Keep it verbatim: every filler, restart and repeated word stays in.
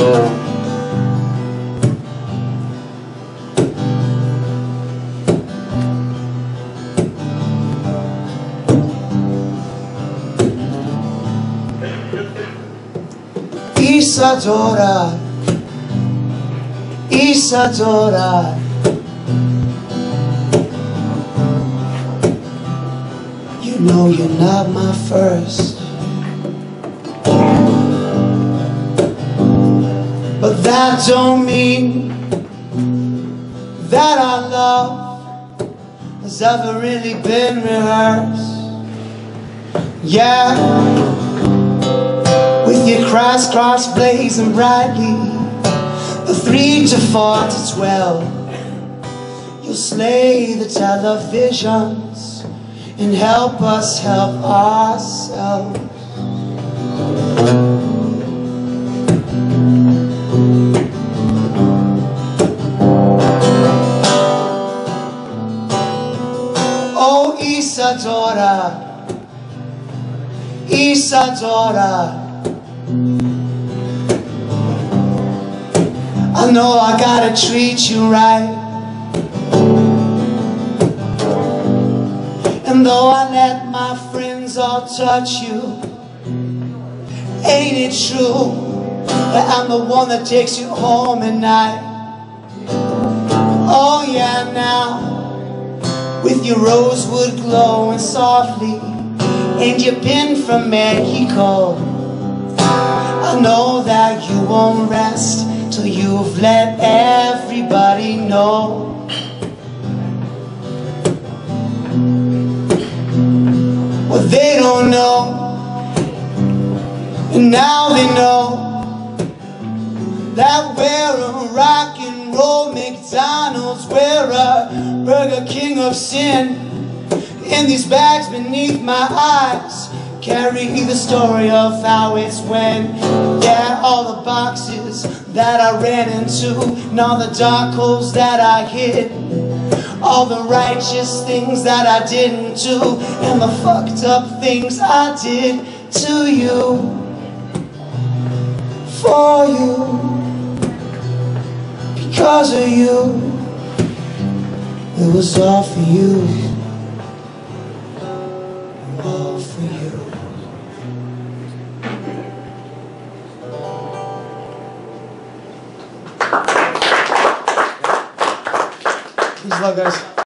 Isadora, Isadora, you know you're not my first, but that don't mean that our love has ever really been rehearsed. Yeah, with your crisscross blazing brightly, the three to four to twelve, you'll slay the televisions and help us help ourselves. Oh, Isadora, Isadora, I know I gotta treat you right, and though I let my friends all touch you, ain't it true that I'm the one that takes you home at night? Oh yeah, now with your rosewood glowing softly and your pin from Mexico, I know that you won't rest till you've let everybody know. What they don't know, and now they know that we're a rock and roll McDonald's, we're a Burger King of sin. In these bags beneath my eyes carry the story of how it's went. Yeah, all the boxes that I ran into, and all the dark holes that I hid, all the righteous things that I didn't do, and the fucked up things I did to you, for you, because of you. It was all for you, all for you. Peace, love, guys.